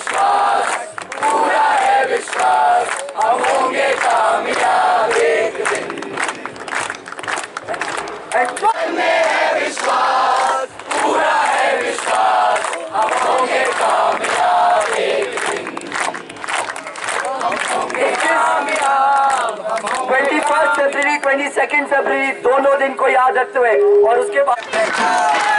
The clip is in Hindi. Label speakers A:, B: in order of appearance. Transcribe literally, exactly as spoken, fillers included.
A: विश्वास, पूरा है विश्वास, हम होंगे कामयाब एक दिन। में है विश्वास, पूरा है विश्वास, हम होंगे कामयाब एक दिन। हम होंगे कामयाब।
B: ट्वेंटी फर्स्ट फरवरी ट्वेंटी सेकेंड फरवरी दोनों दिन को याद रखते हुए और उसके बाद